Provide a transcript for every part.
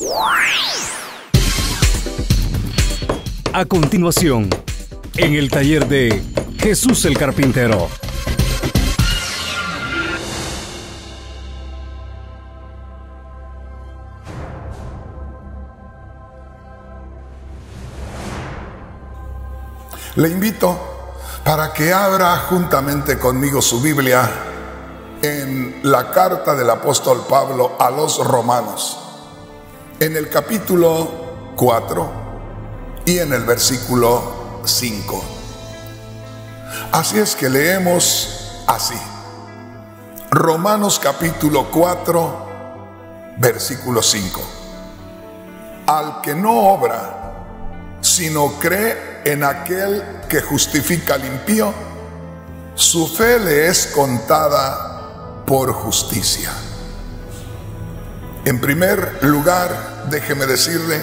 A continuación, en el taller de Jesús el Carpintero. Le invito para que abra juntamente conmigo su Biblia en la carta del apóstol Pablo a los Romanos, en el capítulo 4 y en el versículo 5. Así es que leemos así: Romanos capítulo 4, versículo 5. Al que no obra, sino cree en aquel que justifica al impío, su fe le es contada por justicia. En primer lugar, déjeme decirle,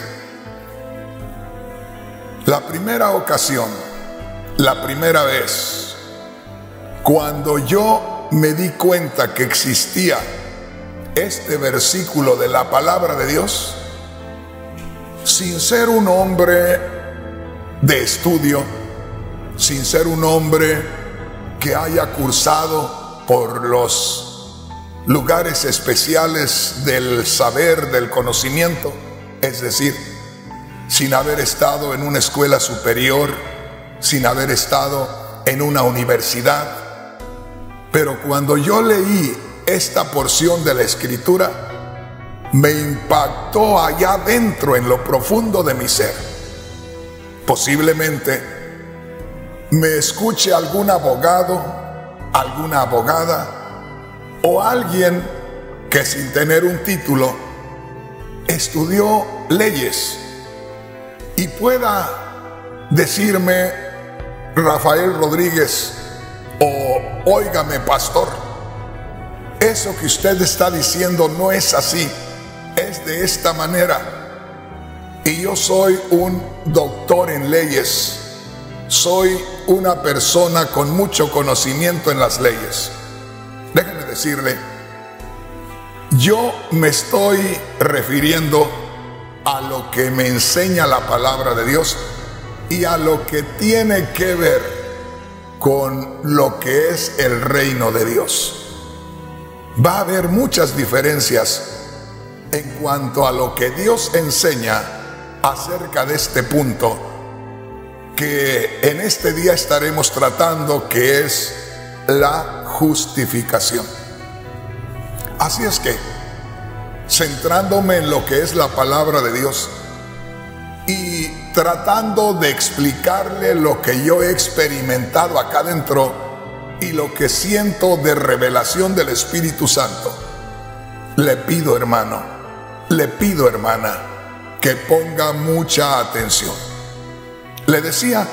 la primera ocasión, la primera vez, cuando yo me di cuenta que existía este versículo de la palabra de Dios, sin ser un hombre de estudio, sin ser un hombre que haya cursado por los lugares especiales del saber, del conocimiento, es decir, sin haber estado en una escuela superior, sin haber estado en una universidad. Pero cuando yo leí esta porción de la Escritura, me impactó allá dentro, en lo profundo de mi ser. Posiblemente me escuche algún abogado, alguna abogada o alguien que sin tener un título estudió leyes y pueda decirme: Rafael Rodríguez, o óigame pastor, eso que usted está diciendo no es así, es de esta manera. Y yo soy un doctor en leyes, soy una persona con mucho conocimiento en las leyes. Déjeme decirle, yo me estoy refiriendo a lo que me enseña la palabra de Dios y a lo que tiene que ver con lo que es el reino de Dios. Va a haber muchas diferencias en cuanto a lo que Dios enseña acerca de este punto que en este día estaremos tratando, que es la justificación. Así es que, centrándome en lo que es la palabra de Dios y tratando de explicarle lo que yo he experimentado acá dentro y lo que siento de revelación del Espíritu Santo, le pido, hermano, le pido, hermana, que ponga mucha atención. Le decía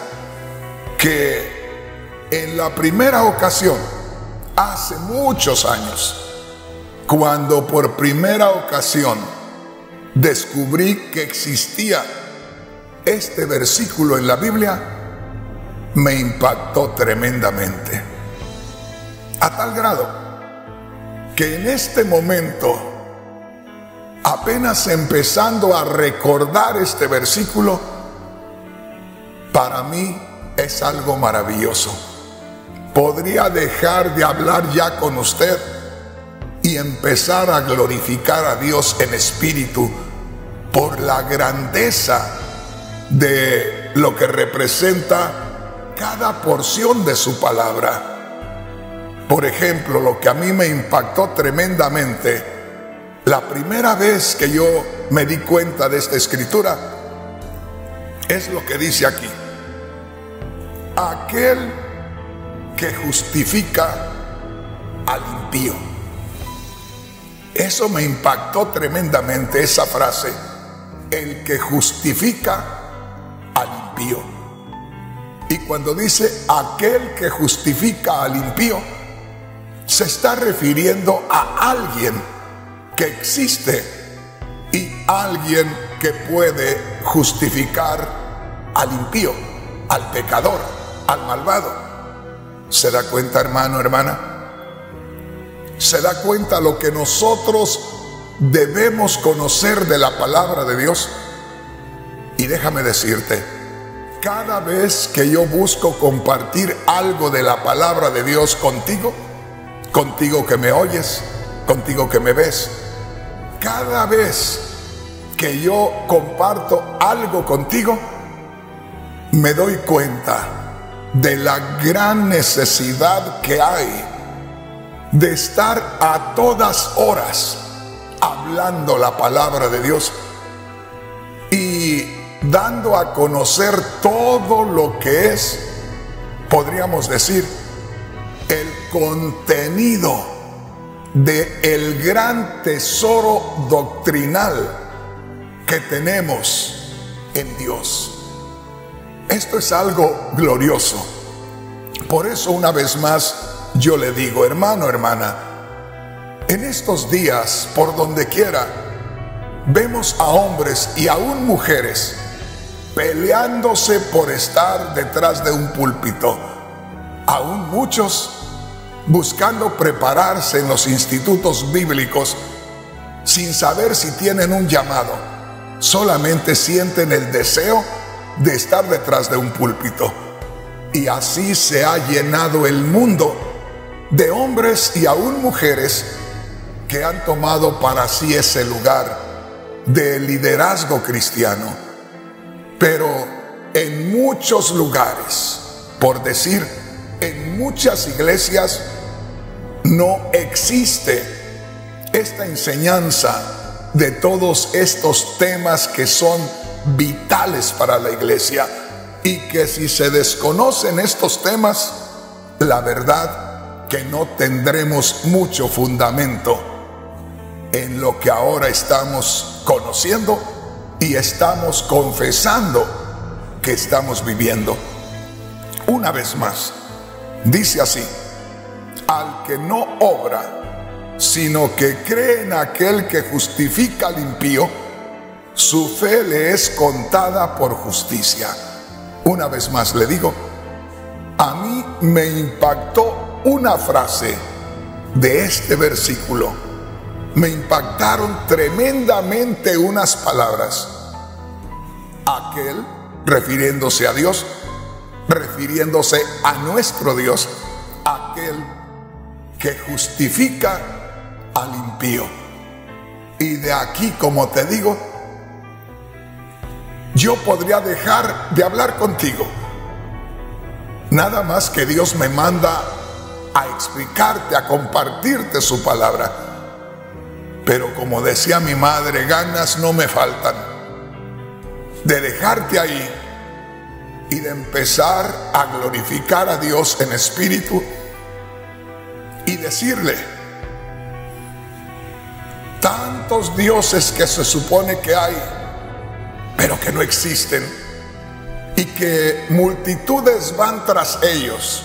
que en la primera ocasión, hace muchos años, cuando por primera ocasión descubrí que existía este versículo en la Biblia, me impactó tremendamente, a tal grado que en este momento, apenas empezando a recordar este versículo, para mí es algo maravilloso. Podría dejar de hablar ya con usted y empezar a glorificar a Dios en espíritu por la grandeza de lo que representa cada porción de su palabra. Por ejemplo, lo que a mí me impactó tremendamente, la primera vez que yo me di cuenta de esta escritura, es lo que dice aquí: aquel que justifica al impío. Eso me impactó tremendamente, esa frase: el que justifica al impío. Y cuando dice aquel que justifica al impío, se está refiriendo a alguien que existe y alguien que puede justificar al impío, al pecador, al malvado. ¿Se da cuenta, hermano, hermana? ¿Se da cuenta lo que nosotros debemos conocer de la palabra de Dios. Y déjame decirte, cada vez que yo busco compartir algo de la palabra de Dios contigo, contigo que me oyes, contigo que me ves, cada vez que yo comparto algo contigo, me doy cuenta de la gran necesidad que hay de estar a todas horas hablando la palabra de Dios y dando a conocer todo lo que es, podríamos decir, el contenido del gran tesoro doctrinal que tenemos en Dios. Esto es algo glorioso. Por eso, una vez más, yo le digo, hermano, hermana, en estos días, por donde quiera, vemos a hombres y aún mujeres peleándose por estar detrás de un púlpito. Aún muchos buscando prepararse en los institutos bíblicos sin saber si tienen un llamado. Solamente sienten el deseo de estar detrás de un púlpito. Y así se ha llenado el mundo de hombres y aún mujeres que han tomado para sí ese lugar de liderazgo cristiano. Pero en muchos lugares, por decir, en muchas iglesias, no existe esta enseñanza de todos estos temas que son vitales para la iglesia, y que si se desconocen estos temas, la verdad que no tendremos mucho fundamento en lo que ahora estamos conociendo y estamos confesando que estamos viviendo. Una vez más, dice así: al que no obra, sino que cree en aquel que justifica al impío, su fe le es contada por justicia. Una vez más le digo, a mí me impactó una frase de este versículo. Me impactaron tremendamente unas palabras. Aquel, refiriéndose a Dios, refiriéndose a nuestro Dios, aquel que justifica al impío. Y de aquí, como te digo, yo podría dejar de hablar contigo, nada más que Dios me manda a explicarte, a compartirte su palabra. Pero como decía mi madre, ganas no me faltan de dejarte ahí y de empezar a glorificar a Dios en espíritu y decirle: tantos dioses que se supone que hay, pero que no existen, y que multitudes van tras ellos,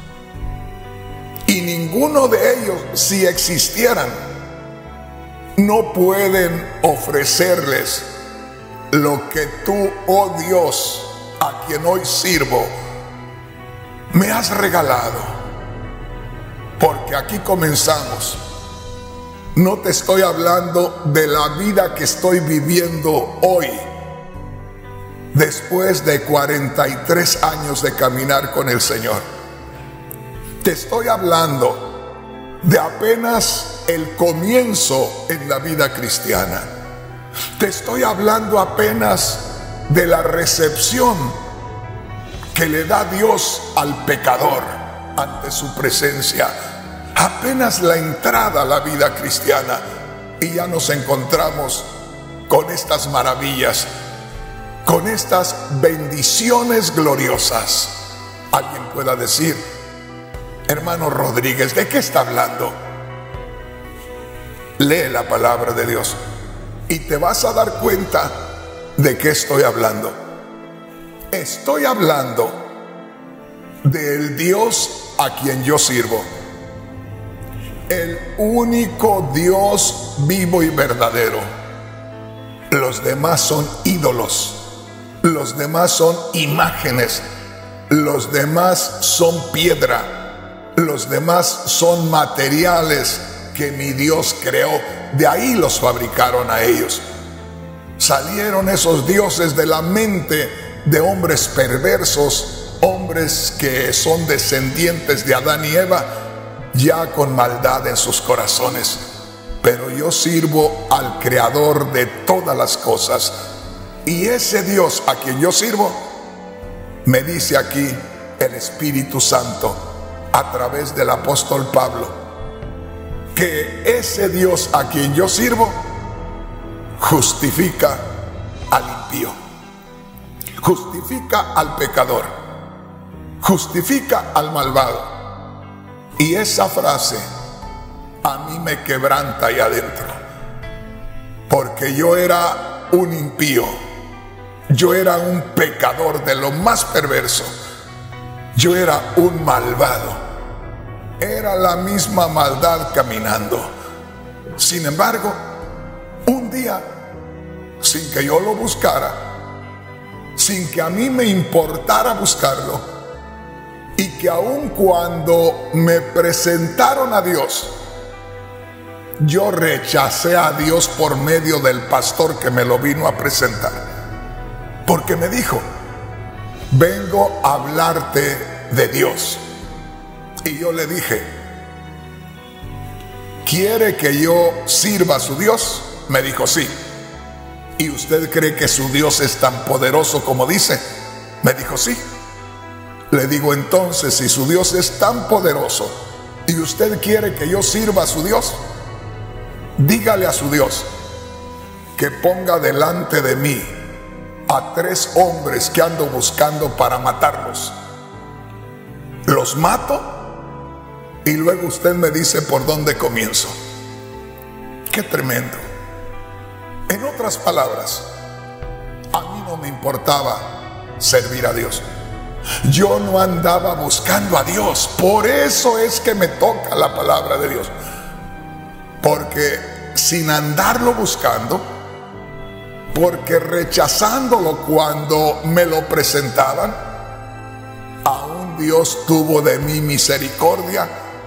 y ninguno de ellos, si existieran, no pueden ofrecerles lo que tú, oh Dios, a quien hoy sirvo, me has regalado. Porque aquí comenzamos. No te estoy hablando de la vida que estoy viviendo hoy, después de 43 años de caminar con el Señor. Te estoy hablando de apenas el comienzo en la vida cristiana. Te estoy hablando apenas de la recepción que le da Dios al pecador ante su presencia. Apenas la entrada a la vida cristiana, y ya nos encontramos con estas maravillas, con estas bendiciones gloriosas. Alguien pueda decir: hermano Rodríguez, ¿de qué está hablando? Lee la palabra de Dios y te vas a dar cuenta de qué estoy hablando. Estoy hablando del Dios a quien yo sirvo, el único Dios vivo y verdadero. Los demás son ídolos, los demás son imágenes, los demás son piedra, los demás son materiales que mi Dios creó, de ahí los fabricaron a ellos. Salieron esos dioses de la mente de hombres perversos, hombres que son descendientes de Adán y Eva, ya con maldad en sus corazones. Pero yo sirvo al Creador de todas las cosas, y ese Dios a quien yo sirvo, me dice aquí el Espíritu Santo a través del apóstol Pablo, que ese Dios a quien yo sirvo justifica al impío, justifica al pecador, justifica al malvado. Y esa frase a mí me quebranta ahí adentro, porque yo era un impío, yo era un pecador de lo más perverso, yo era un malvado, era la misma maldad caminando. Sin embargo, un día, sin que yo lo buscara, sin que a mí me importara buscarlo, y que aun cuando me presentaron a Dios, yo rechacé a Dios por medio del pastor que me lo vino a presentar, porque me dijo: vengo a hablarte de Dios. Y yo le dije: ¿quiere que yo sirva a su Dios? Me dijo: sí. ¿Y usted cree que su Dios es tan poderoso como dice? Me dijo: sí. Le digo: entonces, si su Dios es tan poderoso y usted quiere que yo sirva a su Dios, dígale a su Dios que ponga delante de mí a 3 hombres que ando buscando para matarlos. Los mato y luego usted me dice por dónde comienzo. ¡Qué tremendo! En otras palabras, a mí no me importaba servir a Dios. Yo no andaba buscando a Dios. Por eso es que me toca la palabra de Dios. Porque sin andarlo buscando, porque rechazándolo cuando me lo presentaban, aún Dios tuvo de mí misericordia.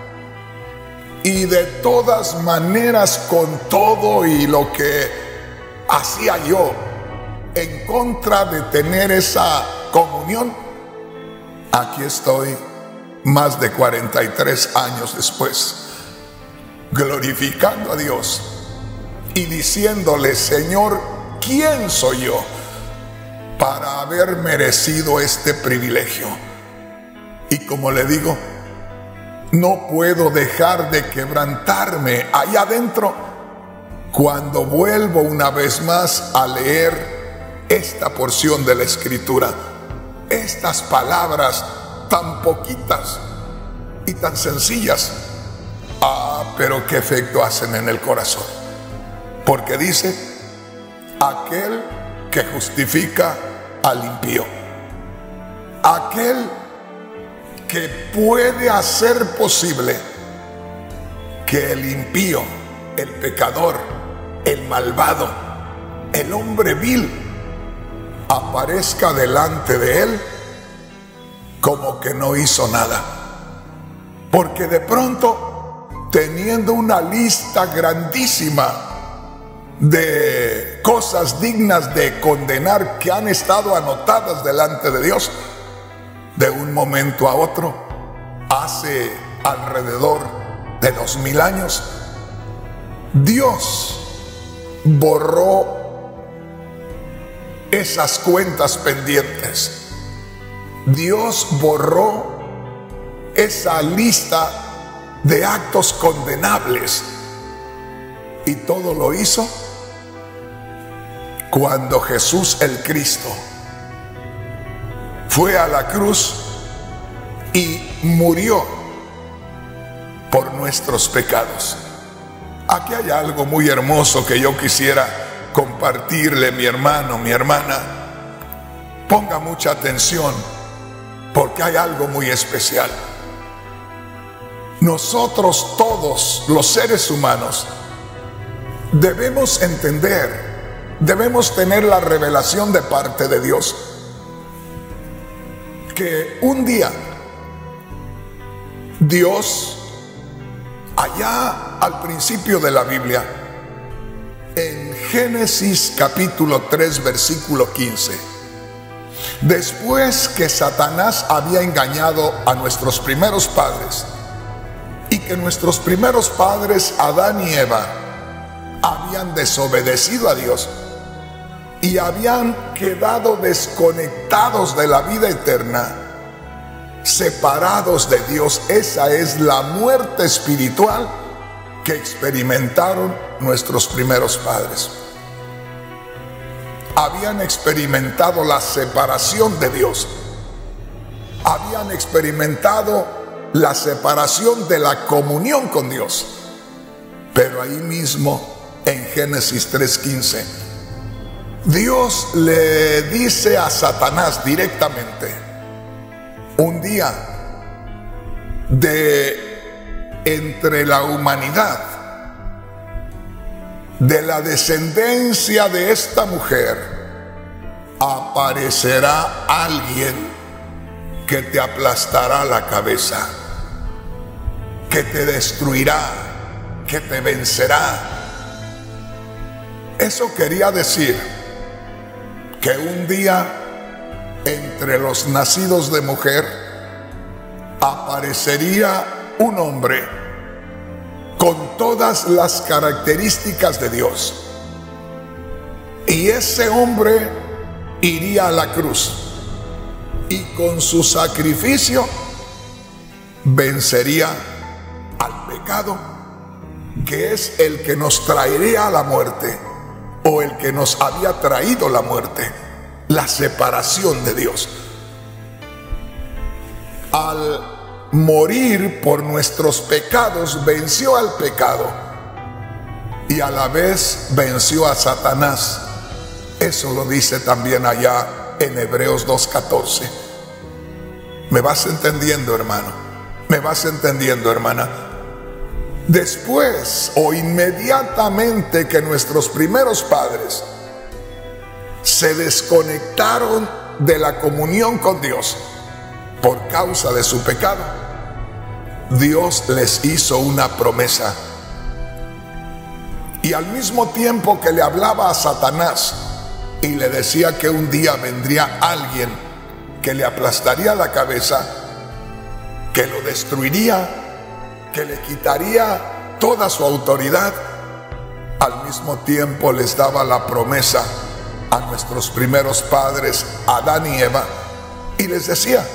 Y de todas maneras, con todo y lo que hacía yo en contra de tener esa comunión, aquí estoy más de 43 años después, glorificando a Dios y diciéndole: Señor, ¿quién soy yo para haber merecido este privilegio? Y como le digo, no puedo dejar de quebrantarme allá adentro cuando vuelvo una vez más a leer esta porción de la Escritura. Estas palabras tan poquitas y tan sencillas, pero qué efecto hacen en el corazón. Porque dice: aquel que justifica al impío, aquel que puede hacer posible que el impío, el pecador, el malvado, el hombre vil aparezca delante de él como que no hizo nada. Porque de pronto, teniendo una lista grandísima de cosas dignas de condenar que han estado anotadas delante de Dios, de un momento a otro, hace alrededor de 2000 años, Dios borró esas cuentas pendientes. Dios borró esa lista de actos condenables, y todo lo hizo cuando Jesús el Cristo fue a la cruz y murió por nuestros pecados. Aquí hay algo muy hermoso que yo quisiera compartirle, mi hermano, mi hermana. Ponga mucha atención, porque hay algo muy especial. Nosotros todos, los seres humanos, debemos entender, debemos tener la revelación de parte de Dios, que un día Dios, allá al principio de la Biblia, en Génesis capítulo 3, versículo 15. Después que Satanás había engañado a nuestros primeros padres y que nuestros primeros padres, Adán y Eva, habían desobedecido a Dios y habían quedado desconectados de la vida eterna, separados de Dios. Esa es la muerte espiritual que experimentaron nuestros primeros padres. Habían experimentado la separación de Dios. Habían experimentado la separación de la comunión con Dios. Pero ahí mismo, en Génesis 3:15, Dios le dice a Satanás directamente: un día entre la humanidad, de la descendencia de esta mujer, aparecerá alguien que te aplastará la cabeza, que te destruirá, que te vencerá. Eso quería decir que un día entre los nacidos de mujer aparecería un hombre con todas las características de Dios, y ese hombre iría a la cruz y con su sacrificio vencería al pecado, que es el que nos traería a la muerte, o el que nos había traído la muerte, la separación de Dios. Al morir por nuestros pecados, venció al pecado y a la vez venció a Satanás. Eso lo dice también allá en Hebreos 2:14. ¿Me vas entendiendo, hermano? ¿Me vas entendiendo, hermana? Después o inmediatamente que nuestros primeros padres se desconectaron de la comunión con Dios por causa de su pecado, Dios les hizo una promesa. Y al mismo tiempo que le hablaba a Satanás y le decía que un día vendría alguien que le aplastaría la cabeza, que lo destruiría, que le quitaría toda su autoridad, al mismo tiempo les daba la promesa a nuestros primeros padres, Adán y Eva, y les decía: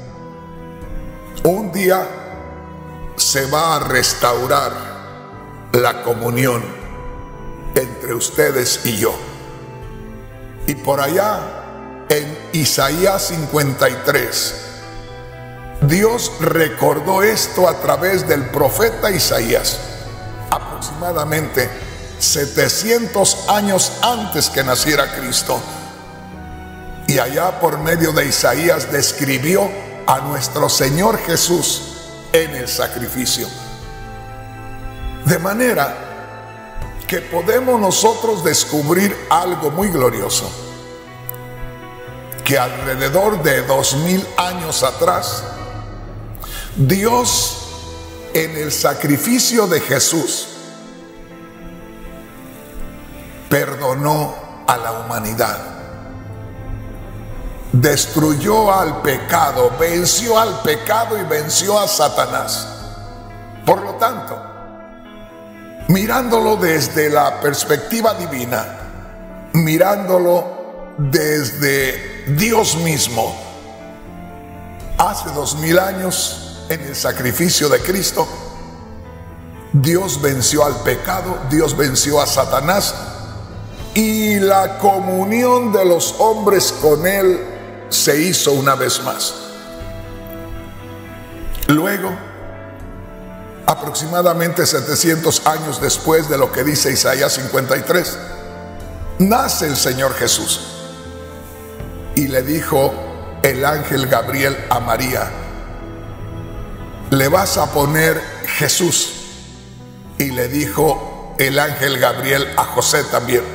un día se va a restaurar la comunión entre ustedes y yo. Y por allá en Isaías 53, Dios recordó esto a través del profeta Isaías, aproximadamente 700 años antes que naciera Cristo. Y allá por medio de Isaías describió a nuestro Señor Jesús en el sacrificio. De manera que podemos nosotros descubrir algo muy glorioso, que alrededor de 2000 años atrás, Dios en el sacrificio de Jesús perdonó a la humanidad, destruyó al pecado, venció al pecado y venció a Satanás. Por lo tanto, mirándolo desde la perspectiva divina, mirándolo desde Dios mismo, hace 2000 años, en el sacrificio de Cristo, Dios venció al pecado, Dios venció a Satanás, y la comunión de los hombres con Él se hizo una vez más. Luego, aproximadamente 700 años después de lo que dice Isaías 53, nace el Señor Jesús. Y le dijo el ángel Gabriel a María: le vas a poner Jesús. Y le dijo el ángel Gabriel a José también: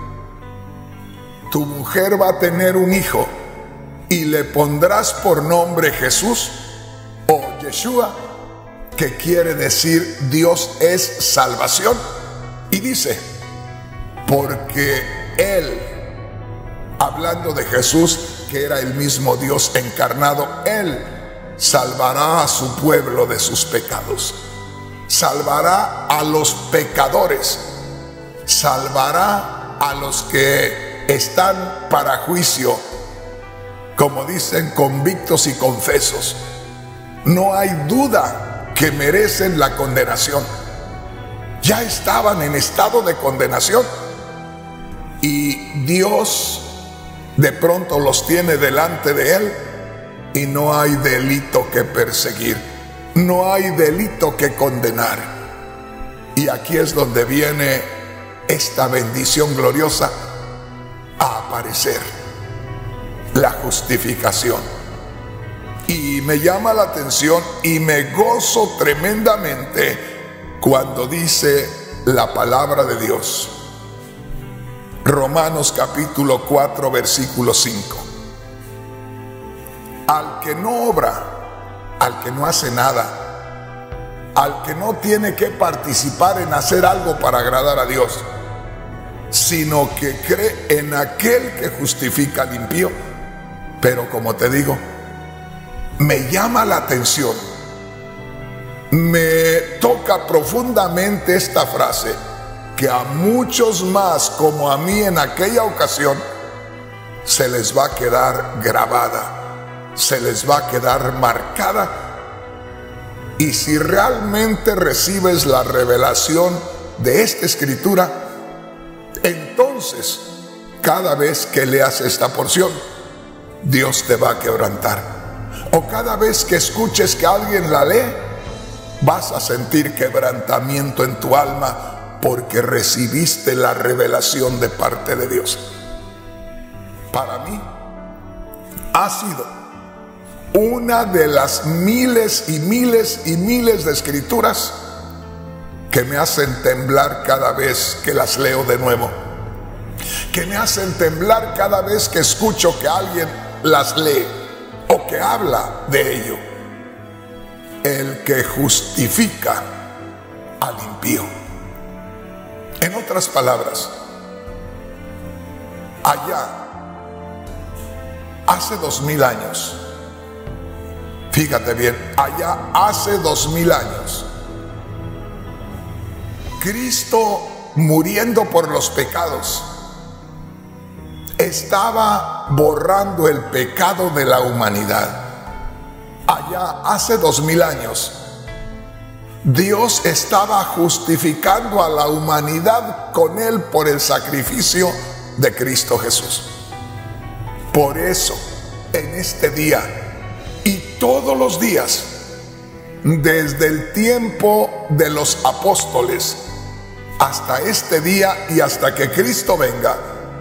tu mujer va a tener un hijo y le pondrás por nombre Jesús o Yeshua, que quiere decir Dios es salvación. Y dice: porque Él, hablando de Jesús, que era el mismo Dios encarnado, Él salvará a su pueblo de sus pecados, salvará a los pecadores, salvará a los que están para juicio, como dicen, convictos y confesos. No hay duda que merecen la condenación. Ya estaban en estado de condenación y Dios de pronto los tiene delante de Él y no hay delito que perseguir, no hay delito que condenar. Y aquí es donde viene esta bendición gloriosa a aparecer, la justificación. Y me llama la atención y me gozo tremendamente cuando dice la palabra de Dios. Romanos capítulo 4, versículo 5. Al que no obra, al que no hace nada, al que no tiene que participar en hacer algo para agradar a Dios, sino que cree en aquel que justifica al impío. Pero como te digo, me llama la atención, me toca profundamente esta frase, que a muchos más como a mí en aquella ocasión se les va a quedar grabada, se les va a quedar marcada. Y si realmente recibes la revelación de esta escritura, entonces cada vez que leas esta porción, Dios te va a quebrantar. O cada vez que escuches que alguien la lee, vas a sentir quebrantamiento en tu alma porque recibiste la revelación de parte de Dios. Para mí ha sido una de las miles y miles y miles de escrituras que me hacen temblar cada vez que las leo de nuevo, que me hacen temblar cada vez que escucho que alguien las lee o que habla de ello. El que justifica al impío. En otras palabras, allá hace 2000 años, fíjate bien, allá hace 2000 años, Cristo muriendo por los pecados estaba borrando el pecado de la humanidad. Allá hace 2000 años, Dios estaba justificando a la humanidad con Él por el sacrificio de Cristo Jesús. Por eso, en este día y todos los días, desde el tiempo de los apóstoles hasta este día y hasta que Cristo venga,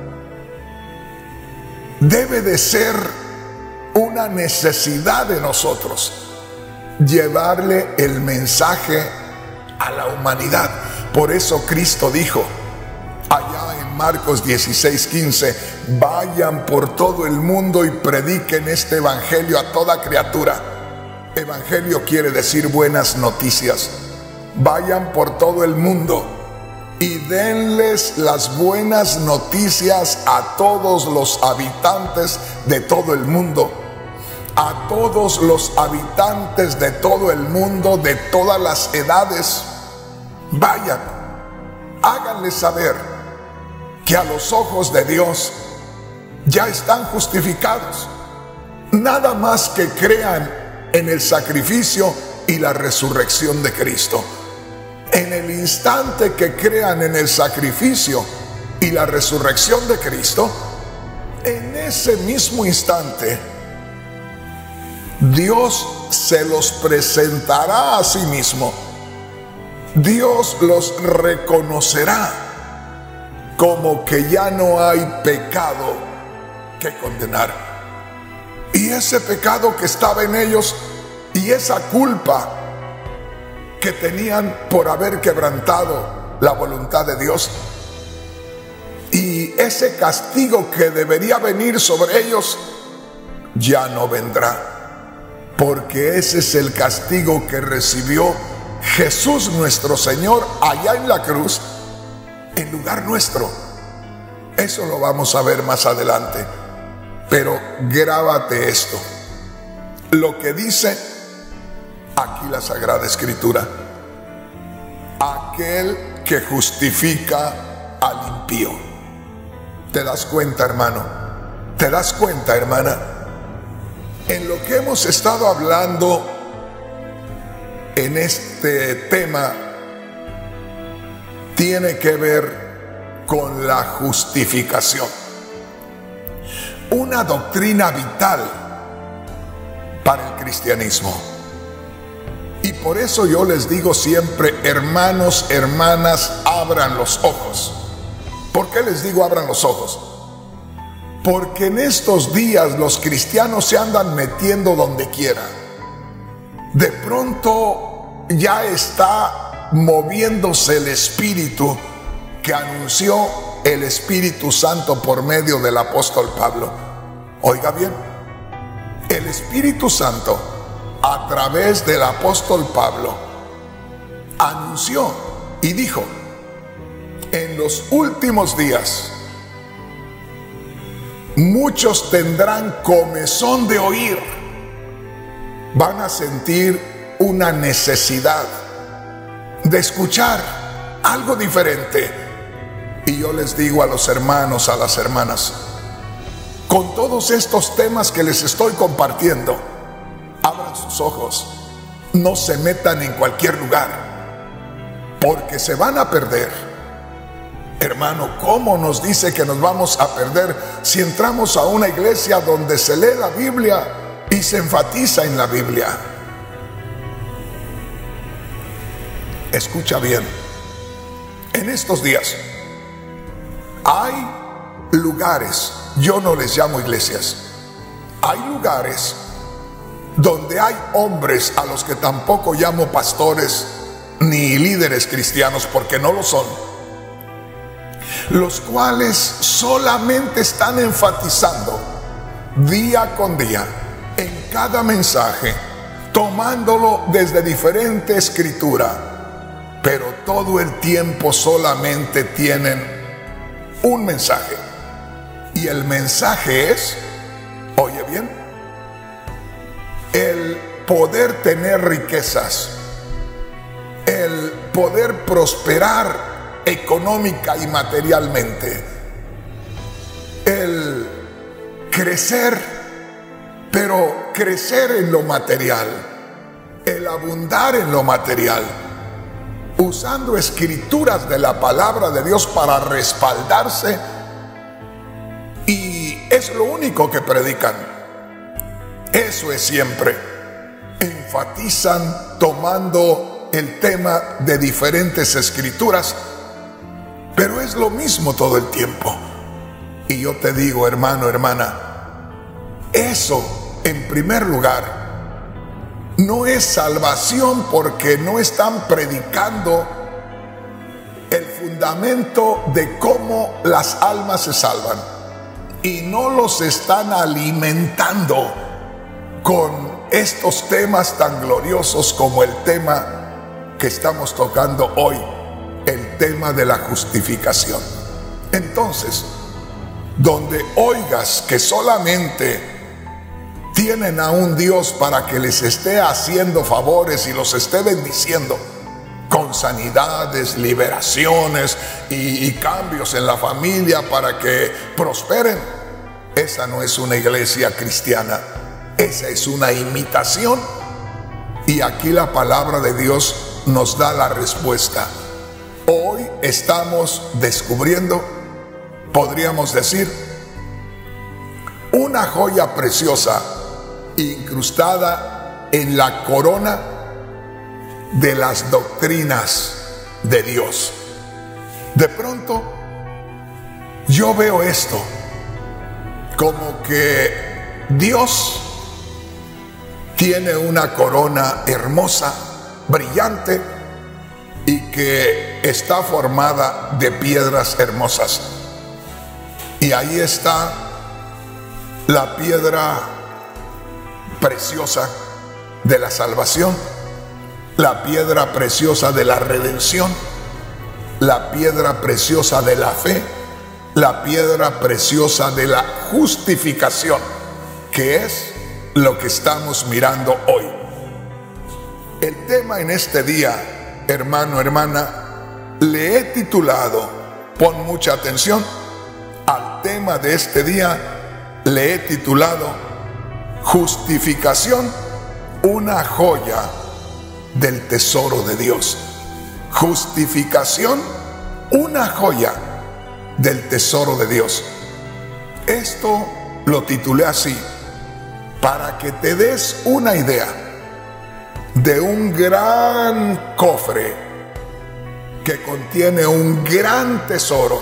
debe de ser una necesidad de nosotros llevarle el mensaje a la humanidad. Por eso Cristo dijo allá en Marcos 16:15, vayan por todo el mundo y prediquen este evangelio a toda criatura. Evangelio quiere decir buenas noticias. Vayan por todo el mundo y denles las buenas noticias a todos los habitantes de todo el mundo, a todos los habitantes de todo el mundo, de todas las edades. Vayan, háganles saber que a los ojos de Dios ya están justificados. Nada más que crean en el sacrificio y la resurrección de Cristo. En el instante que crean en el sacrificio y la resurrección de Cristo, en ese mismo instante, Dios se los presentará a sí mismo. Dios los reconocerá como que ya no hay pecado que condenar. Y ese pecado que estaba en ellos y esa culpa que tenían por haber quebrantado la voluntad de Dios, y ese castigo que debería venir sobre ellos, ya no vendrá, porque ese es el castigo que recibió Jesús nuestro Señor allá en la cruz en lugar nuestro. Eso lo vamos a ver más adelante. Pero grábate esto. Lo que dice aquí la Sagrada Escritura: aquel que justifica al impío. ¿Te das cuenta, hermano? ¿Te das cuenta, hermana? En lo que hemos estado hablando en este tema tiene que ver con la justificación. Una doctrina vital para el cristianismo. Y por eso yo les digo siempre, hermanos, hermanas, abran los ojos. ¿Por qué les digo abran los ojos? Porque en estos días los cristianos se andan metiendo donde quiera. De pronto ya está moviéndose el Espíritu que anunció el Espíritu Santo por medio del apóstol Pablo. Oiga bien, el Espíritu Santo a través del apóstol Pablo anunció y dijo: en los últimos días muchos tendrán comezón de oír, van a sentir una necesidad de escuchar algo diferente. Y yo les digo a los hermanos, a las hermanas, con todos estos temas que les estoy compartiendo, abran sus ojos, no se metan en cualquier lugar, porque se van a perder. Hermano, ¿cómo nos dice que nos vamos a perder si entramos a una iglesia donde se lee la Biblia y se enfatiza en la Biblia? Escucha bien, en estos días hay lugares, yo no les llamo iglesias, hay lugares donde hay hombres a los que tampoco llamo pastores ni líderes cristianos, porque no lo son, los cuales solamente están enfatizando día con día en cada mensaje, tomándolo desde diferente escritura, pero todo el tiempo solamente tienen un mensaje. Y el mensaje es, oye bien, el poder tener riquezas, el poder prosperar económica y materialmente, el crecer, pero crecer en lo material, el abundar en lo material, usando escrituras de la palabra de Dios para respaldarse, y es lo único que predican. Eso es siempre. Enfatizan tomando el tema de diferentes escrituras, pero es lo mismo todo el tiempo. Y yo te digo, hermano, hermana, eso en primer lugar no es salvación, porque no están predicando el fundamento de cómo las almas se salvan, y no los están alimentando con estos temas tan gloriosos como el tema que estamos tocando hoy, el tema de la justificación. Entonces, donde oigas que solamente tienen a un Dios para que les esté haciendo favores y los esté bendiciendo con sanidades, liberaciones y cambios en la familia para que prosperen, esa no es una iglesia cristiana, esa es una imitación. Y aquí la palabra de Dios nos da la respuesta. Hoy estamos descubriendo, podríamos decir, una joya preciosa incrustada en la corona de las doctrinas de Dios. De pronto yo veo esto como que Dios tiene una corona hermosa, brillante, y que está formada de piedras hermosas. Y ahí está la piedra preciosa de la salvación, la piedra preciosa de la redención, la piedra preciosa de la fe, la piedra preciosa de la justificación, que es lo que estamos mirando hoy. El tema en este día, hermano, hermana, le he titulado, pon mucha atención, al tema de este día le he titulado Justificación, una joya del tesoro de Dios. Justificación, una joya del tesoro de Dios. Esto lo titulé así, para que te des una idea de un gran cofre que contiene un gran tesoro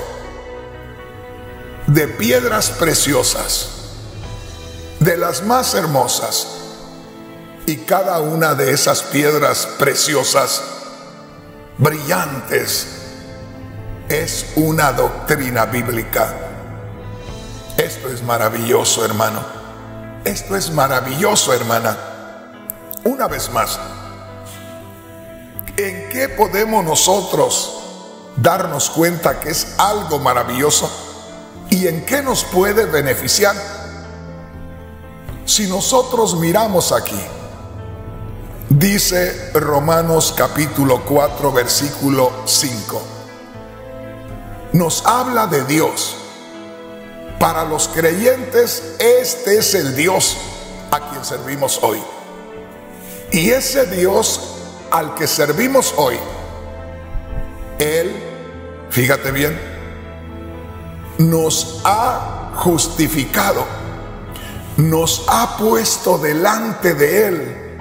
de piedras preciosas, de las más hermosas, y cada una de esas piedras preciosas, brillantes, es una doctrina bíblica. Esto es maravilloso, hermano. Esto es maravilloso, hermana. Una vez más, ¿en qué podemos nosotros darnos cuenta que es algo maravilloso? ¿Y en qué nos puede beneficiar? Si nosotros miramos aquí, dice Romanos capítulo 4, versículo 5. Nos habla de Dios. Para los creyentes, este es el Dios a quien servimos hoy. Y ese Dios al que servimos hoy, Él, fíjate bien, nos ha justificado, nos ha puesto delante de Él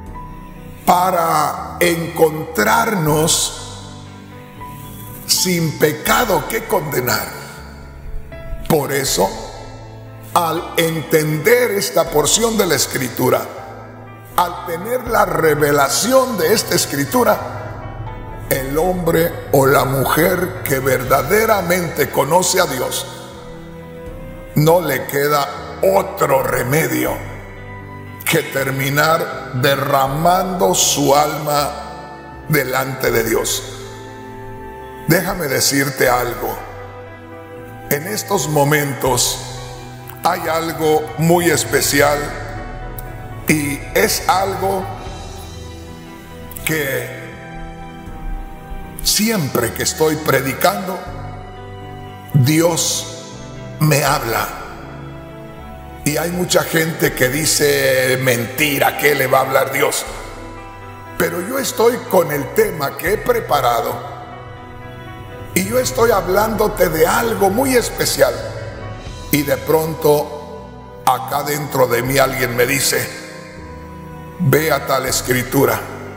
para encontrarnos sin pecado que condenar. Por eso, al entender esta porción de la Escritura, al tener la revelación de esta Escritura, el hombre o la mujer que verdaderamente conoce a Dios, no le queda otro remedio que terminar derramando su alma delante de Dios. Déjame decirte algo. En estos momentos hay algo muy especial, y es algo que siempre que estoy predicando, Dios me habla. Y hay mucha gente que dice, mentira, ¿qué le va a hablar Dios? Pero yo estoy con el tema que he preparado, y yo estoy hablándote de algo muy especial. Y de pronto, acá dentro de mí alguien me dice, ve a tal escritura,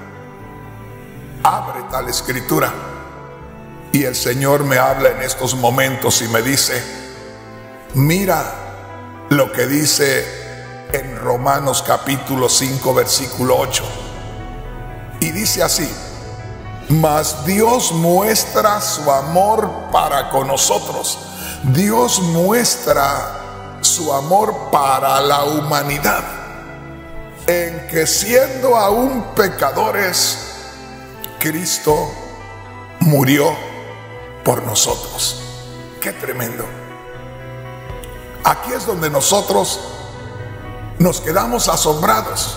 abre tal escritura. Y el Señor me habla en estos momentos y me dice, mira lo que dice en Romanos capítulo 5, versículo 8. Y dice así: mas Dios muestra su amor para con nosotros. Dios muestra su amor para la humanidad, en que siendo aún pecadores, Cristo murió por nosotros. ¡Qué tremendo! Aquí es donde nosotros nos quedamos asombrados.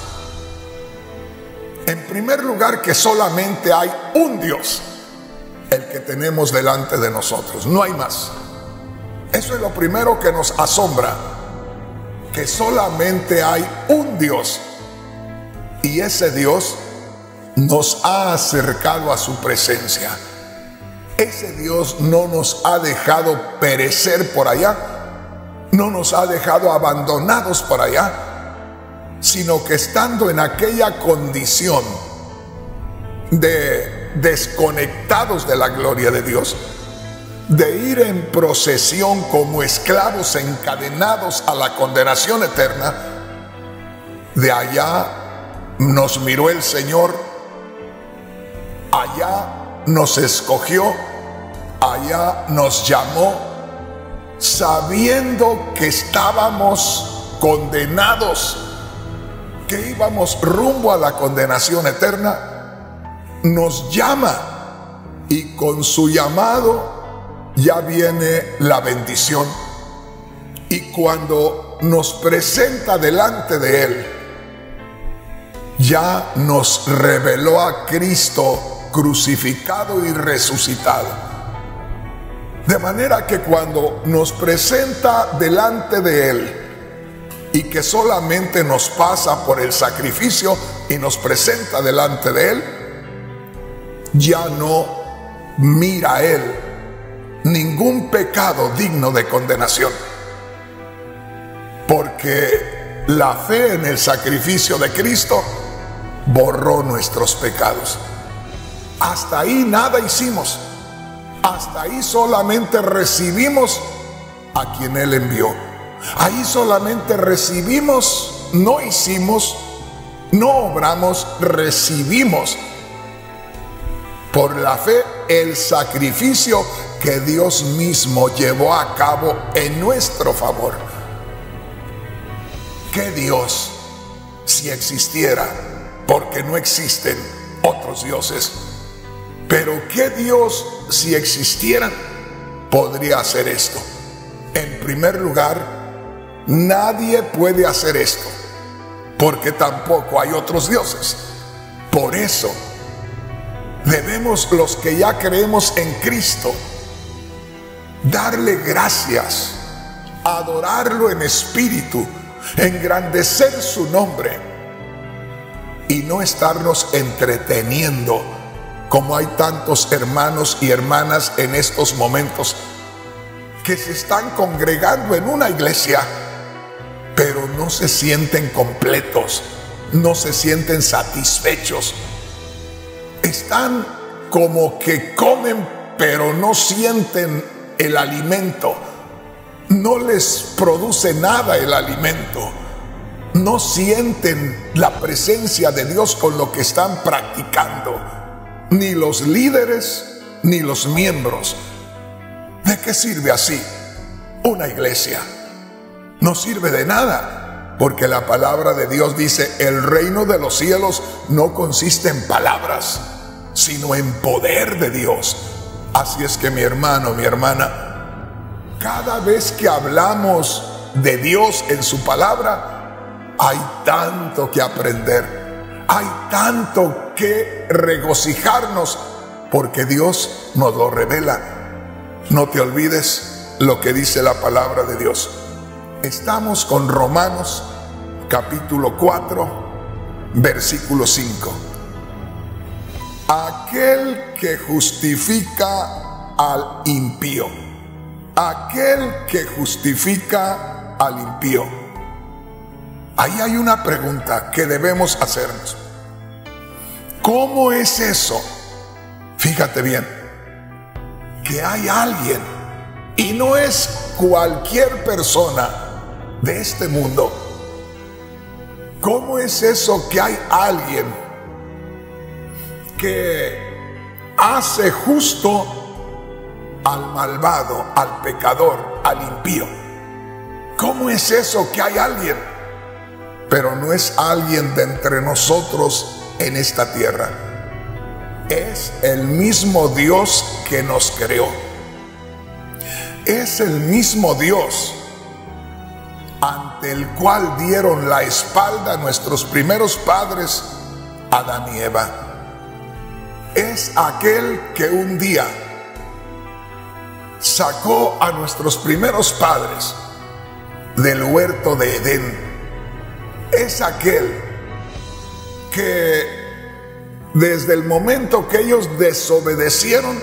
En primer lugar, que solamente hay un Dios, el que tenemos delante de nosotros, no hay más. Eso es lo primero que nos asombra, que solamente hay un Dios, y ese Dios nos ha acercado a su presencia. Ese Dios no nos ha dejado perecer por allá, no nos ha dejado abandonados por allá, sino que estando en aquella condición de desconectados de la gloria de Dios, de ir en procesión como esclavos encadenados a la condenación eterna, de allá nos miró el Señor, allá nos escogió, allá nos llamó, sabiendo que estábamos condenados, que íbamos rumbo a la condenación eterna, nos llama, y con su llamado ya viene la bendición. Y cuando nos presenta delante de Él, ya nos reveló a Cristo crucificado y resucitado. De manera que cuando nos presenta delante de Él y que solamente nos pasa por el sacrificio y nos presenta delante de Él, ya no mira a Él ningún pecado digno de condenación, porque la fe en el sacrificio de Cristo borró nuestros pecados. Hasta ahí nada hicimos, hasta ahí solamente recibimos a quien Él envió. Ahí solamente recibimos, no hicimos, no obramos, recibimos por la fe el sacrificio que Dios mismo llevó a cabo en nuestro favor. ¿Qué Dios, si existiera, porque no existen otros dioses, pero qué Dios, si existieran, podría hacer esto? En primer lugar, nadie puede hacer esto, porque tampoco hay otros dioses. Por eso debemos, los que ya creemos en Cristo, darle gracias, adorarlo en espíritu, engrandecer su nombre y no estarnos entreteniendo como hay tantos hermanos y hermanas en estos momentos que se están congregando en una iglesia, pero no se sienten completos, no se sienten satisfechos. Están como que comen, pero no sienten el alimento. No les produce nada el alimento. No sienten la presencia de Dios con lo que están practicando. Ni los líderes, ni los miembros. ¿De qué sirve así una iglesia? No sirve de nada, porque la palabra de Dios dice: el reino de los cielos no consiste en palabras, sino en poder de Dios. Así es que, mi hermano, mi hermana, cada vez que hablamos de Dios en su palabra, hay tanto que aprender, hay tanto que regocijarnos, porque Dios nos lo revela. No te olvides lo que dice la palabra de Dios. Estamos con Romanos capítulo 4, versículo 5. Aquel que justifica al impío. Aquel que justifica al impío. Ahí hay una pregunta que debemos hacernos. ¿Cómo es eso? Fíjate bien, que hay alguien, y no es cualquier persona de este mundo. ¿Cómo es eso que hay alguien que hace justo al malvado, al pecador, al impío? ¿Cómo es eso que hay alguien? Pero no es alguien de entre nosotros en esta tierra. Es el mismo Dios que nos creó. Es el mismo Dios ante el cual dieron la espalda nuestros primeros padres, Adán y Eva. Es aquel que un día sacó a nuestros primeros padres del huerto de Edén. Es aquel que desde el momento que ellos desobedecieron,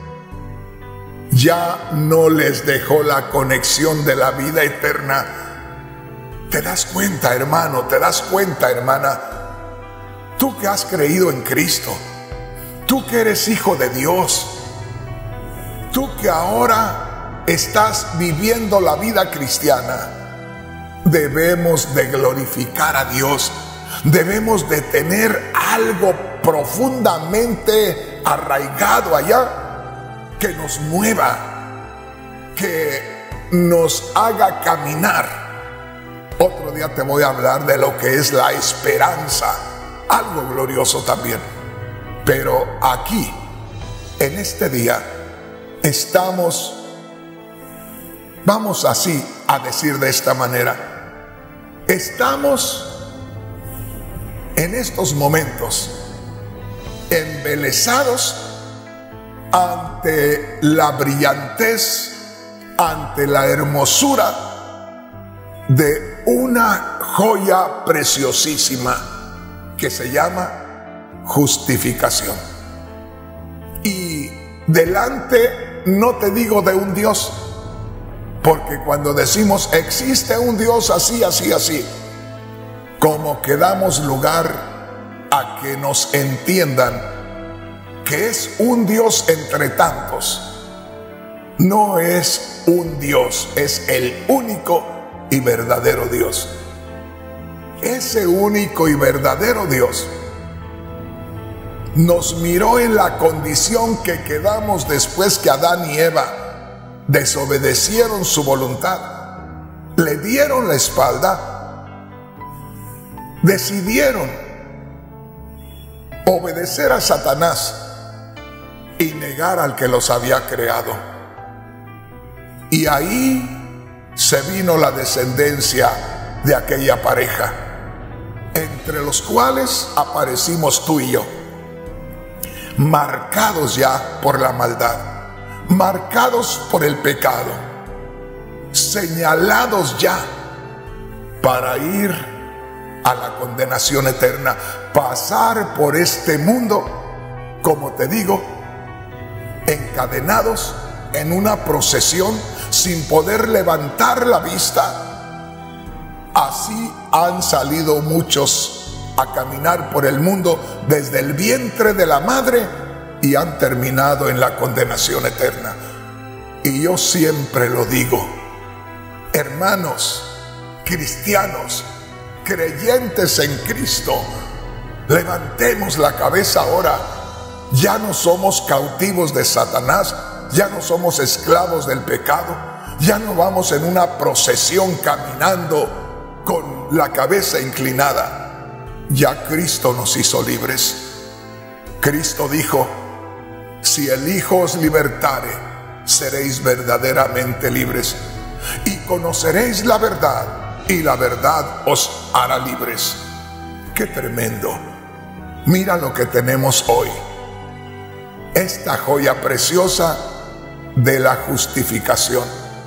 ya no les dejó la conexión de la vida eterna. ¿Te das cuenta, hermano? ¿Te das cuenta, hermana? Tú que has creído en Cristo, tú que eres hijo de Dios, tú que ahora estás viviendo la vida cristiana, debemos de glorificar a Dios. Debemos de tener algo profundamente arraigado allá que nos mueva, que nos haga caminar. Otro día te voy a hablar de lo que es la esperanza, algo glorioso también. Pero aquí, en este día, estamos Vamos así a decir de esta manera: estamos en estos momentos embelesados ante la brillantez, ante la hermosura de una joya preciosísima que se llama justificación. Y delante, no te digo de un Dios, porque cuando decimos existe un Dios así, así, así, como que damos lugar a que nos entiendan que es un Dios entre tantos. No es un Dios, es el único y verdadero Dios. Ese único y verdadero Dios nos miró en la condición que quedamos después que Adán y Eva desobedecieron su voluntad, le dieron la espalda, decidieron obedecer a Satanás y negar al que los había creado. Y ahí se vino la descendencia de aquella pareja, entre los cuales aparecimos tú y yo, marcados ya por la maldad, marcados por el pecado, señalados ya para ir a la condenación eterna, pasar por este mundo, como te digo, encadenados en una procesión sin poder levantar la vista. Así han salido muchos a caminar por el mundo desde el vientre de la madre y han terminado en la condenación eterna. Y yo siempre lo digo, hermanos, cristianos, creyentes en Cristo, levantemos la cabeza ahora. Ya no somos cautivos de Satanás, ya no somos esclavos del pecado, ya no vamos en una procesión caminando con la cabeza inclinada. Ya Cristo nos hizo libres. Cristo dijo: si el Hijo os libertare, seréis verdaderamente libres, y conoceréis la verdad, y la verdad os hará libres. ¡Qué tremendo! Mira lo que tenemos hoy, esta joya preciosa de la justificación.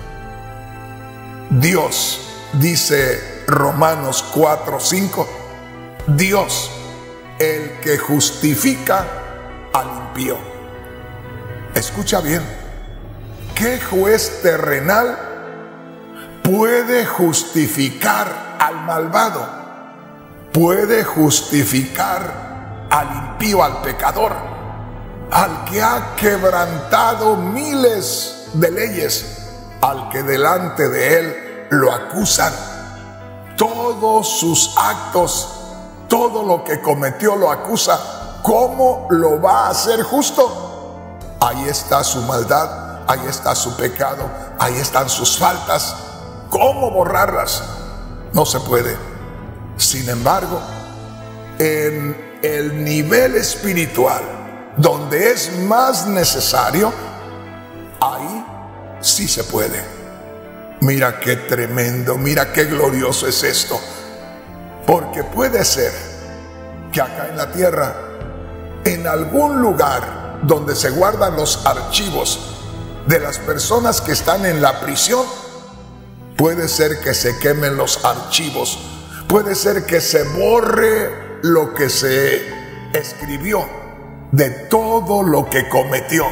Dios, dice Romanos 4:5, Dios, el que justifica al impío. Escucha bien, ¿qué juez terrenal puede justificar al malvado? Puede justificar al impío, al pecador, al que ha quebrantado miles de leyes, al que delante de él lo acusan. Todos sus actos, todo lo que cometió lo acusa. ¿Cómo lo va a hacer justo? Ahí está su maldad, ahí está su pecado, ahí están sus faltas. ¿Cómo borrarlas? No se puede. Sin embargo, en el nivel espiritual, donde es más necesario, ahí sí se puede. Mira qué tremendo, mira qué glorioso es esto. Porque puede ser que acá en la tierra, en algún lugar donde se guardan los archivos de las personas que están en la prisión, puede ser que se quemen los archivos, puede ser que se borre lo que se escribió de todo lo que cometió.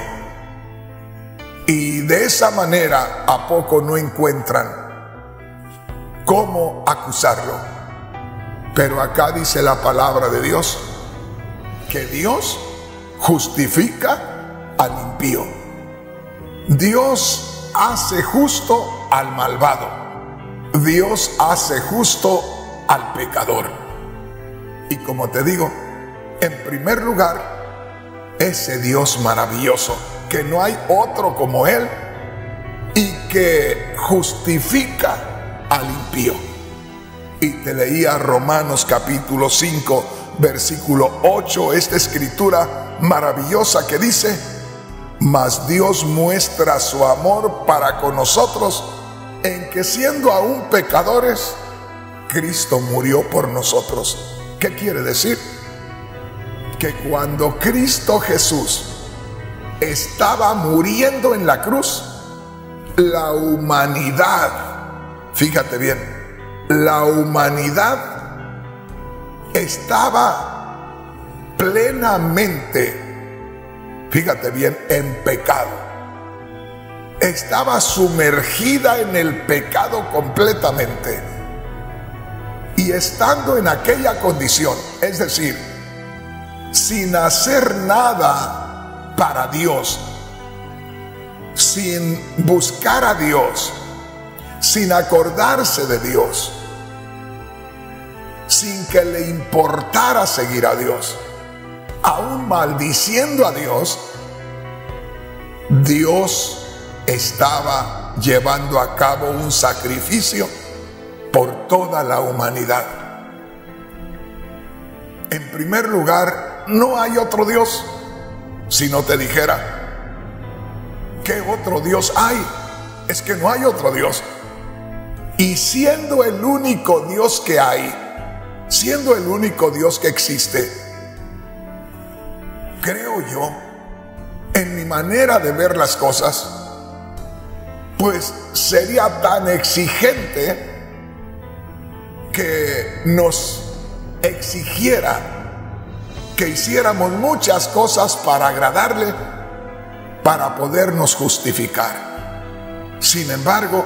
Y de esa manera, ¿a poco no encuentran cómo acusarlo? Pero acá dice la palabra de Dios que Dios justifica al impío. Dios hace justo al malvado. Dios hace justo al pecador. Y como te digo, en primer lugar, ese Dios maravilloso, que no hay otro como Él, y que justifica al impío. Y te leía Romanos capítulo 5, versículo 8, esta escritura maravillosa que dice: mas Dios muestra su amor para con nosotros en que siendo aún pecadores, Cristo murió por nosotros. ¿Qué quiere decir? Que cuando Cristo Jesús estaba muriendo en la cruz, la humanidad, fíjate bien, la humanidad estaba plenamente, fíjate bien, en pecado. Estaba sumergida en el pecado completamente. Y estando en aquella condición, es decir, sin hacer nada para Dios, sin buscar a Dios, sin acordarse de Dios, sin que le importara seguir a Dios, aún maldiciendo a Dios, Dios estaba llevando a cabo un sacrificio por toda la humanidad. En primer lugar, no hay otro Dios. Si no te dijera, ¿qué otro Dios hay? Es que no hay otro Dios. Y siendo el único Dios que hay, siendo el único Dios que existe, creo yo, en mi manera de ver las cosas, pues sería tan exigente que nos exigiera que hiciéramos muchas cosas para agradarle, para podernos justificar. Sin embargo,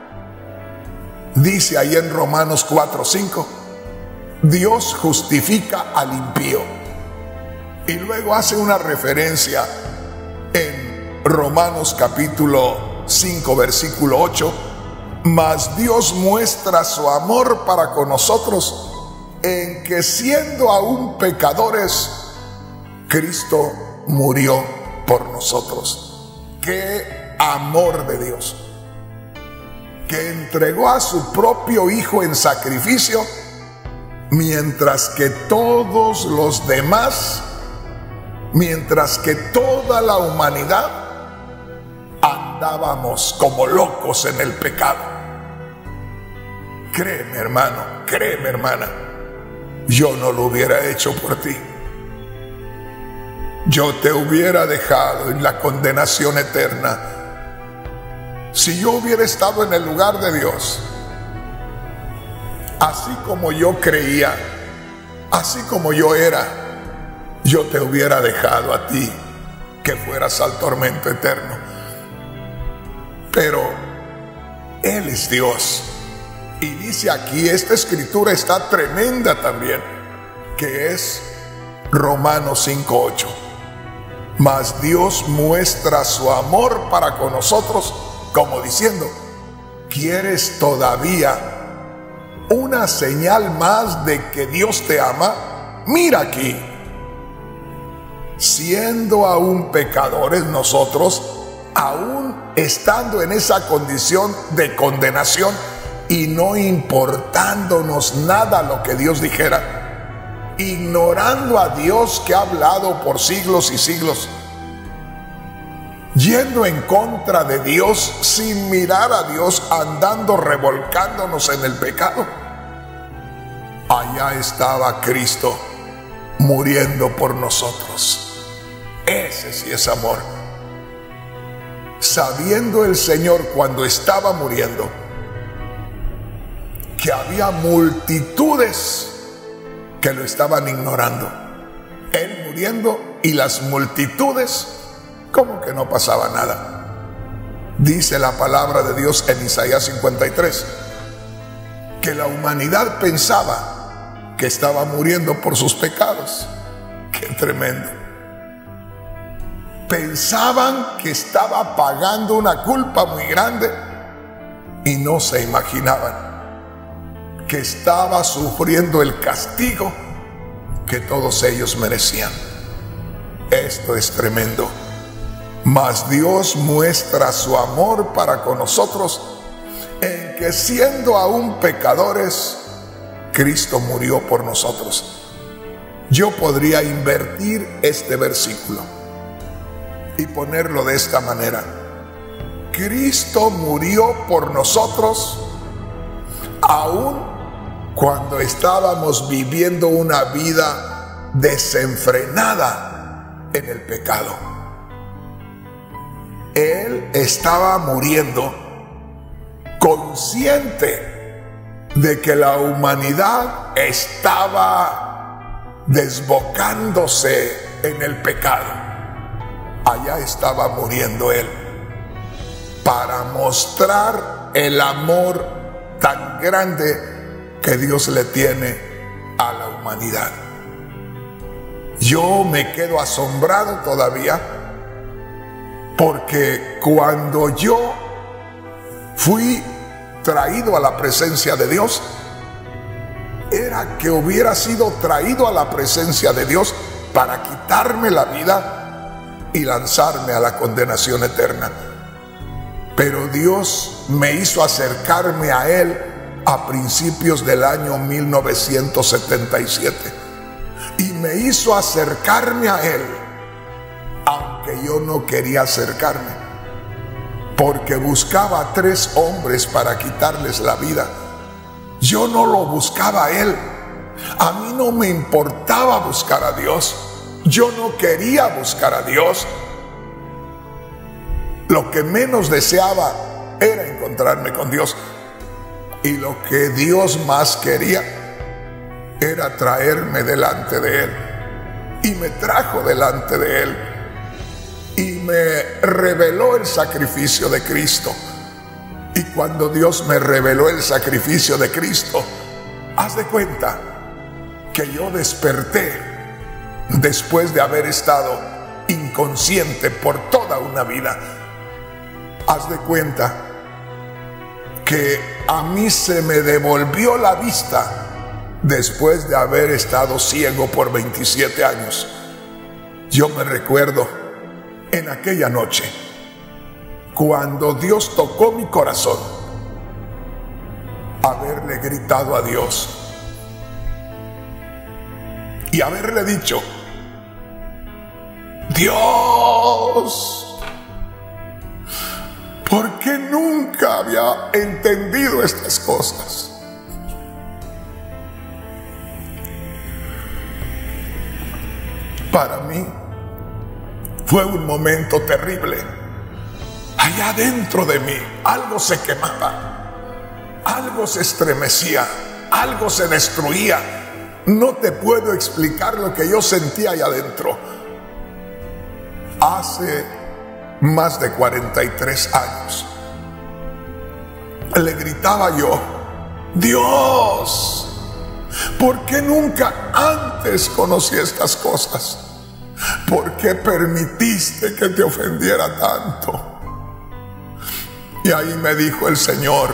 dice ahí en Romanos 4:5, Dios justifica al impío. Y luego hace una referencia en Romanos capítulo 5, versículo 8, mas Dios muestra su amor para con nosotros en que siendo aún pecadores, Cristo murió por nosotros. ¡Qué amor de Dios! Que entregó a su propio Hijo en sacrificio, mientras que todos los demás, mientras que toda la humanidad andábamos como locos en el pecado. Créeme, hermano, créeme, hermana, yo no lo hubiera hecho por ti. Yo te hubiera dejado en la condenación eterna. Si yo hubiera estado en el lugar de Dios, así como yo creía, así como yo era, yo te hubiera dejado a ti que fueras al tormento eterno. Pero Él es Dios. Y dice aquí, esta escritura está tremenda también, que es Romanos 5:8. Mas Dios muestra su amor para con nosotros, como diciendo, ¿quieres todavía una señal más de que Dios te ama? Mira aquí, siendo aún pecadores nosotros, aún estando en esa condición de condenación y no importándonos nada lo que Dios dijera, ignorando a Dios que ha hablado por siglos y siglos, yendo en contra de Dios, sin mirar a Dios, andando revolcándonos en el pecado, allá estaba Cristo muriendo por nosotros. Ese sí es amor. Sabiendo el Señor cuando estaba muriendo que había multitudes que lo estaban ignorando, Él muriendo y las multitudes como que no pasaba nada. Dice la palabra de Dios en Isaías 53 que la humanidad pensaba que estaba muriendo por sus pecados. ¡Qué tremendo! Pensaban que estaba pagando una culpa muy grande y no se imaginaban que estaba sufriendo el castigo que todos ellos merecían. Esto es tremendo. Mas Dios muestra su amor para con nosotros en que siendo aún pecadores, Cristo murió por nosotros. Yo podría invertir este versículo y ponerlo de esta manera. Cristo murió por nosotros aún cuando estábamos viviendo una vida desenfrenada en el pecado. Él estaba muriendo consciente de que la humanidad estaba desbocándose en el pecado. Allá estaba muriendo Él para mostrar el amor tan grande que Dios le tiene a la humanidad. Yo me quedo asombrado todavía, porque cuando yo fui traído a la presencia de Dios, era que hubiera sido traído a la presencia de Dios para quitarme la vida y lanzarme a la condenación eterna. Pero Dios me hizo acercarme a Él a principios del año 1977, y me hizo acercarme a Él, aunque yo no quería acercarme, porque buscaba a 3 hombres para quitarles la vida. Yo no lo buscaba a Él. A mí no me importaba buscar a Dios. Yo no quería buscar a Dios. Lo que menos deseaba era encontrarme con Dios. Y lo que Dios más quería era traerme delante de Él. Y me trajo delante de Él. Y me reveló el sacrificio de Cristo. Y cuando Dios me reveló el sacrificio de Cristo, haz de cuenta que yo desperté después de haber estado inconsciente por toda una vida. Haz de cuenta que a mí se me devolvió la vista después de haber estado ciego por 27 años. Yo me recuerdo en aquella noche, cuando Dios tocó mi corazón, haberle gritado a Dios y haberle dicho: Dios, ¿por qué nunca había entendido estas cosas? Para mí fue un momento terrible. Allá dentro de mí algo se quemaba, algo se estremecía, algo se destruía. No te puedo explicar lo que yo sentía allá adentro. Hace más de 43 años le gritaba yo: Dios, ¿por qué nunca antes conocí estas cosas? ¿Por qué permitiste que te ofendiera tanto? Y ahí me dijo el Señor: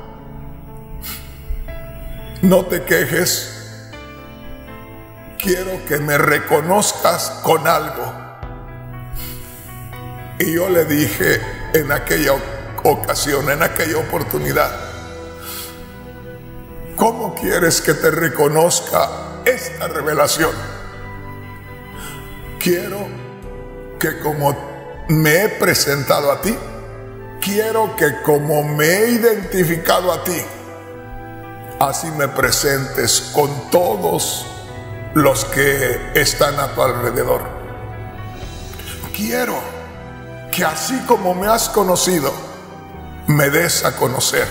no te quejes, quiero que me reconozcas con algo. Y yo le dije en aquella ocasión, en aquella oportunidad: ¿cómo quieres que te reconozca esta revelación? Quiero que como me he presentado a ti, quiero que como me he identificado a ti, así me presentes con todos los que están a tu alrededor. Quiero que así como me has conocido, me des a conocer.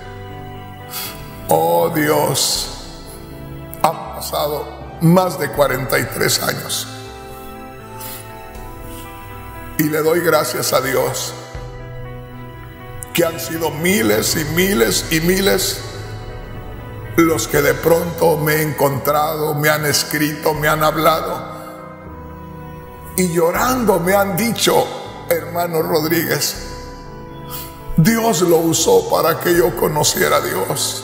Oh Dios, han pasado más de 43 años. Y le doy gracias a Dios que han sido miles y miles y miles los que de pronto me he encontrado, me han escrito, me han hablado y llorando me han dicho: hermano Rodríguez, Dios lo usó para que yo conociera a Dios.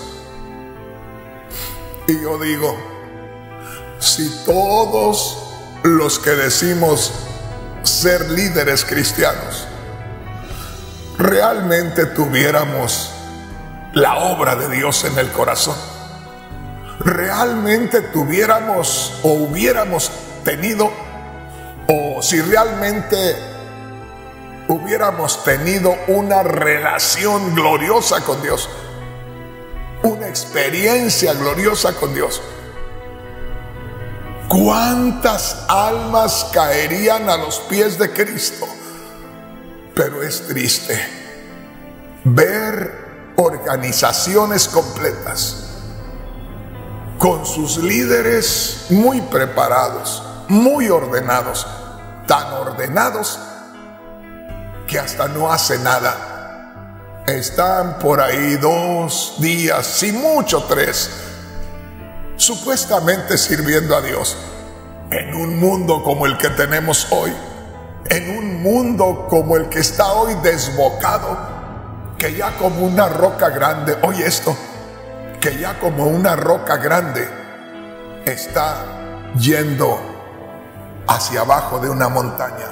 Y yo digo, si todos los que decimos ser líderes cristianos realmente tuviéramos la obra de Dios en el corazón, realmente tuviéramos o hubiéramos tenido, o si realmente hubiéramos tenido una relación gloriosa con Dios, una experiencia gloriosa con Dios, ¿cuántas almas caerían a los pies de Cristo? Pero es triste ver organizaciones completas con sus líderes muy preparados, muy ordenados, tan ordenados que hasta no hacen nada. Están por ahí 2 días, si mucho 3, supuestamente sirviendo a Dios, en un mundo como el que tenemos hoy, en un mundo como el que está hoy desbocado, que ya como una roca grande, oye esto, que ya como una roca grande está yendo hacia abajo de una montaña.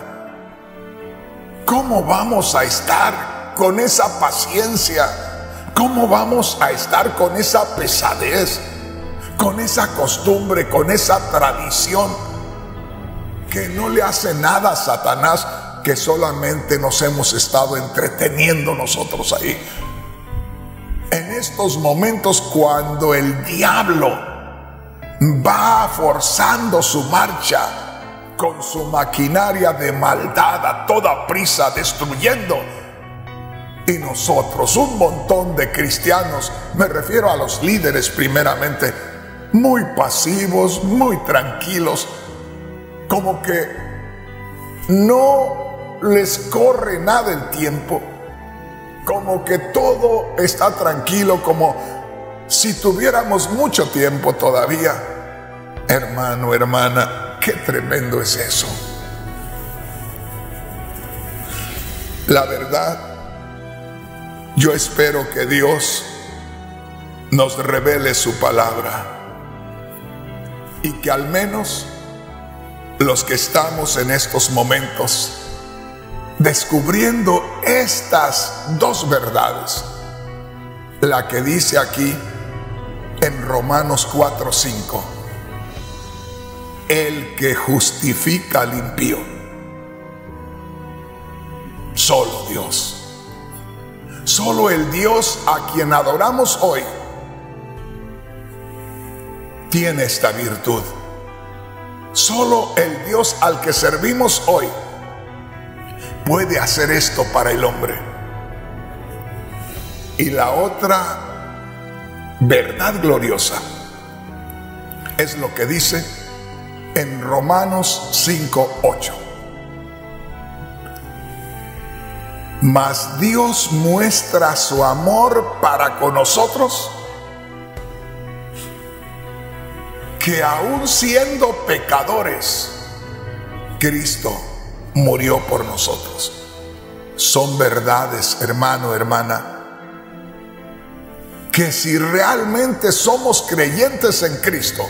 ¿Cómo vamos a estar con esa paciencia? ¿Cómo vamos a estar con esa pesadez, con esa costumbre, con esa tradición que no le hace nada a Satanás, que solamente nos hemos estado entreteniendo nosotros ahí? En estos momentos, cuando el diablo va forzando su marcha con su maquinaria de maldad a toda prisa, destruyendo, y nosotros, un montón de cristianos, me refiero a los líderes primeramente, muy pasivos, muy tranquilos, como que no les corre nada el tiempo, como que todo está tranquilo, como si tuviéramos mucho tiempo todavía. Hermano, hermana, qué tremendo es eso. La verdad, yo espero que Dios nos revele su palabra y que al menos los que estamos en estos momentos descubriendo estas 2 verdades, la que dice aquí en Romanos 4:5, el que justifica al impío, solo Dios, solo el Dios a quien adoramos hoy tiene esta virtud. Solo el Dios al que servimos hoy puede hacer esto para el hombre. Y la otra verdad gloriosa es lo que dice en Romanos 5:8. Mas Dios muestra su amor para con nosotros, que aun siendo pecadores, Cristo murió por nosotros. Son verdades, hermano, hermana, que si realmente somos creyentes en Cristo,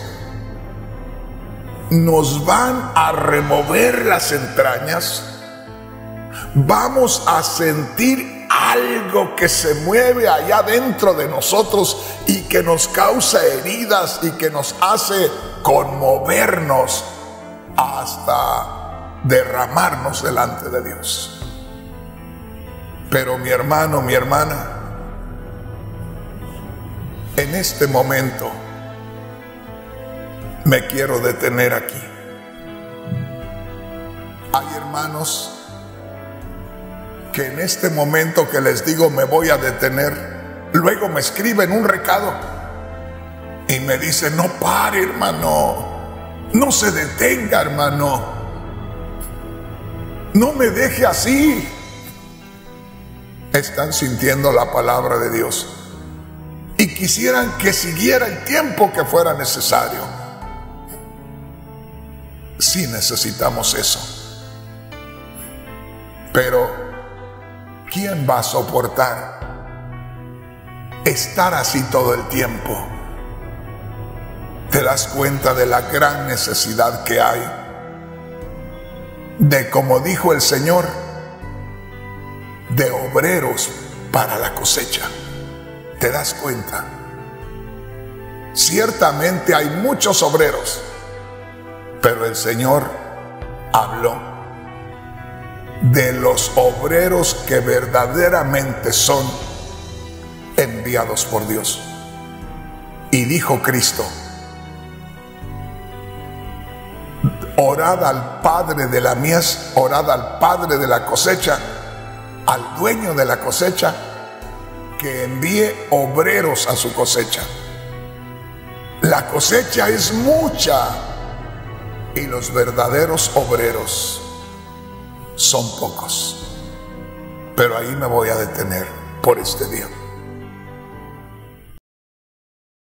nos van a remover las entrañas, vamos a sentir algo que se mueve allá dentro de nosotros y que nos causa heridas y que nos hace conmovernos hasta derramarnos delante de Dios. Pero mi hermano, mi hermana, en este momento me quiero detener aquí. Hay hermanos que en este momento que les digo me voy a detener, luego me escriben un recado y me dicen: no pare, hermano, no se detenga, hermano, no me deje así. Están sintiendo la palabra de Dios y quisieran que siguiera el tiempo que fuera necesario. Sí necesitamos eso, pero ¿quién va a soportar estar así todo el tiempo? ¿Te das cuenta de la gran necesidad que hay de, como dijo el Señor, de obreros para la cosecha? ¿Te das cuenta? Ciertamente hay muchos obreros, pero el Señor habló de los obreros que verdaderamente son enviados por Dios. Y dijo Cristo: orad al Padre de la mies, orad al Padre de la cosecha, al dueño de la cosecha, que envíe obreros a su cosecha. La cosecha es mucha y los verdaderos obreros son pocos. Pero ahí me voy a detener por este día.